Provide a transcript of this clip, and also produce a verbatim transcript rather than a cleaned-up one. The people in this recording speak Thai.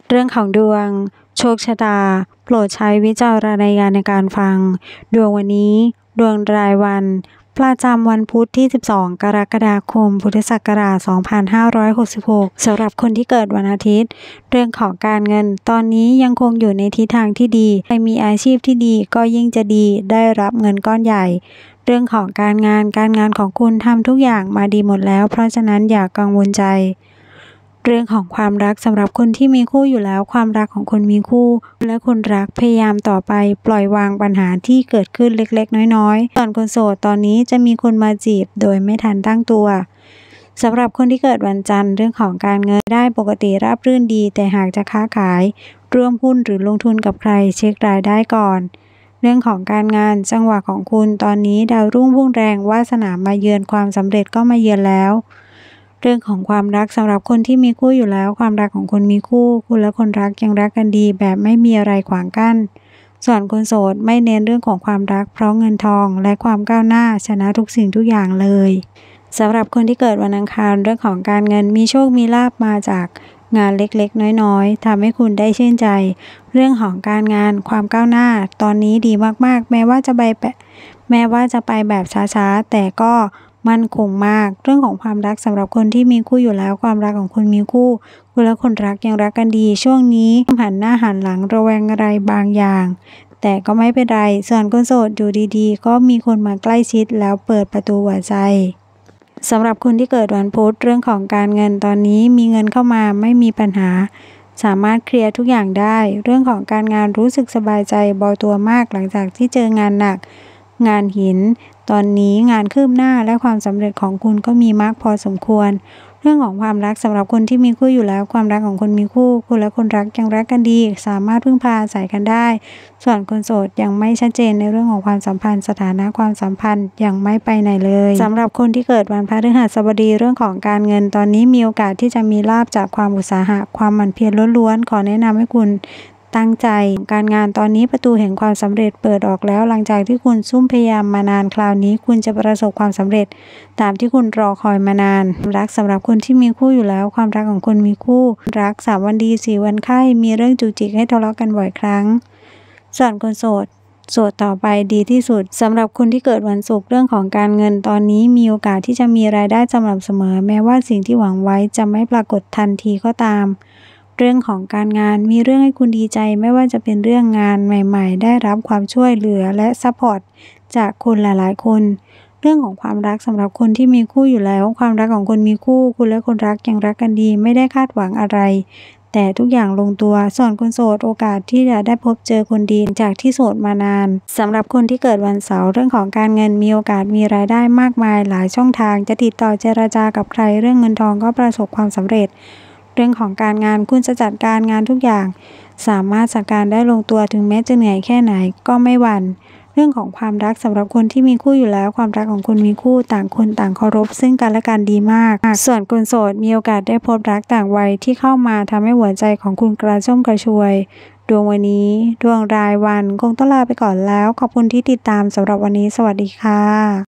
เรื่องของดวงโชคชะตาโปรดใช้วิจารณญาณในการฟังดวงวันนี้ดวงรายวันประจำวันพุธที่สิบสองกรกฎาคมพุทธศักราชสองพันห้าร้อยหกสิบหกสำหรับคนที่เกิดวันอาทิตย์เรื่องของการเงินตอนนี้ยังคงอยู่ในทิศทางที่ดีใครมีอาชีพที่ดีก็ยิ่งจะดีได้รับเงินก้อนใหญ่เรื่องของการงานการงานของคุณทำทุกอย่างมาดีหมดแล้วเพราะฉะนั้นอย่ากังวลใจเรื่องของความรักสำหรับคนที่มีคู่อยู่แล้วความรักของคนมีคู่และคนรักพยายามต่อไปปล่อยวางปัญหาที่เกิดขึ้นเล็กๆน้อยๆส่วนคนโสดตอนนี้จะมีคนมาจีบโดยไม่ทันตั้งตัวสำหรับคนที่เกิดวันจันทร์เรื่องของการเงินได้ปกติราบรื่นดีแต่หากจะค้าขายร่วมหุ้นหรือลงทุนกับใครเช็ครายได้ก่อนเรื่องของการงานจังหวะของคุณตอนนี้ดาวรุ่งพุ่งแรงวาสนามาเยือนความสำเร็จก็มาเยือนแล้วเรื่องของความรักสำหรับคนที่มีคู่อยู่แล้วความรักของคนมีคู่คุณและคนรักยังรักกันดีแบบไม่มีอะไรขวางกั้นส่วนคนโสดไม่เน้นเรื่องของความรักเพราะเงินทองและความก้าวหน้าชนะทุกสิ่งทุกอย่างเลยสำหรับคนที่เกิดวันอังคารเรื่องของการเงินมีโชคมีลาภมาจากงานเล็กๆน้อยๆทำให้คุณได้ชื่นใจเรื่องของการงานความก้าวหน้าตอนนี้ดีมากๆแม้ว่าจะไปแม้ว่าจะไปแบบช้าๆแต่ก็มั่นคงมากเรื่องของความรักสำหรับคนที่มีคู่อยู่แล้วความรักของคุณมีคู่คุณและคนรักยังรักกันดีช่วงนี้หันหน้าหันหลังระแวงอะไรบางอย่างแต่ก็ไม่เป็นไรส่วนคนโสดอยู่ดีๆก็มีคนมาใกล้ชิดแล้วเปิดประตูหัวใจสำหรับคนที่เกิดวันพุธเรื่องของการเงินตอนนี้มีเงินเข้ามาไม่มีปัญหาสามารถเคลียร์ทุกอย่างได้เรื่องของการงานรู้สึกสบายใจเบาตัวมากหลังจากที่เจองานหนักงานหินตอนนี้งานคืบหน้าและความสำเร็จของคุณก็มีมากพอสมควรเรื่องของความรักสำหรับคนที่มีคู่อยู่แล้วความรักของคนมีคู่คุณและคนรักยังรักกันดีสามารถพึ่งพาอาศัยกันได้ส่วนคนโสดยังไม่ชัดเจนในเรื่องของความสัมพันธ์สถานะความสัมพันธ์ยังไม่ไปไหนเลยสำหรับคนที่เกิดวันพฤหัสบดีเรื่องของการเงินตอนนี้มีโอกาสที่จะมีลาภจากความอุตสาหะความหมั่นเพียรล้วนๆขอแนะนำให้คุณตั้งใจการงานตอนนี้ประตูแห่งความสำเร็จเปิดออกแล้วหลังจากที่คุณซุ่มพยายามมานานคราวนี้คุณจะประสบความสำเร็จตามที่คุณรอคอยมานานรักสำหรับคนที่มีคู่อยู่แล้วความรักของคนมีคู่รักสามวันดีสี่วันไข้มีเรื่องจุกจิกให้ทะเลาะกันบ่อยครั้งส่วนคนโสดโสดต่อไปดีที่สุดสำหรับคนที่เกิดวันศุกร์เรื่องของการเงินตอนนี้มีโอกาสที่จะมีรายได้สม่ำเสมอแม้ว่าสิ่งที่หวังไว้จะไม่ปรากฏทันทีก็ตามเรื่องของการงานมีเรื่องให้คุณดีใจไม่ว่าจะเป็นเรื่องงานใหม่ๆได้รับความช่วยเหลือและซัพพอร์ตจากคนหลายๆคนเรื่องของความรักสำหรับคนที่มีคู่อยู่แล้วความรักของคนมีคู่คุณและคนรักยังรักกันดีไม่ได้คาดหวังอะไรแต่ทุกอย่างลงตัวส่วนคนโสดโอกาสที่จะได้พบเจอคนดีจากที่โสดมานานสำหรับคนที่เกิดวันเสาร์เรื่องของการเงินมีโอกาสมีรายได้มากมายหลายช่องทางจะติดต่อเจรจากับใครเรื่องเงินทองก็ประสบความสำเร็จเรื่องของการงานคุณจะจัดการงานทุกอย่างสามารถจัดการได้ลงตัวถึงแม้จะเหนื่อยแค่ไหนก็ไม่หวั่นเรื่องของความรักสำหรับคนที่มีคู่อยู่แล้วความรักของคนมีคู่ต่างคนต่างเคารพซึ่งกันและกันดีมากส่วนคนโสดมีโอกาสได้พบรักต่างวัยที่เข้ามาทำให้หัวใจของคุณกระชุ่มกระชวยดวงวันนี้ดวงรายวันคงต้องลาไปก่อนแล้วขอบคุณที่ติดตามสำหรับวันนี้สวัสดีค่ะ